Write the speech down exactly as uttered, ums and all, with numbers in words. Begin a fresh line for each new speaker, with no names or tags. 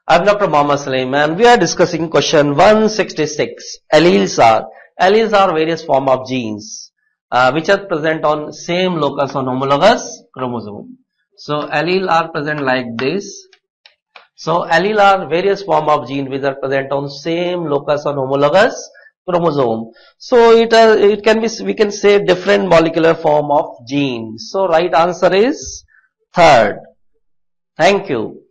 I'm Doctor Mohammed Salim and we are discussing question one sixty-six. Alleles are alleles are various form of genes uh, which are present on same locus on homologous chromosome. So allele are present like this. So allele are various form of gene which are present on same locus on homologous chromosome. So it uh, it can be, we can say, different molecular form of gene. So right answer is third. Thank you.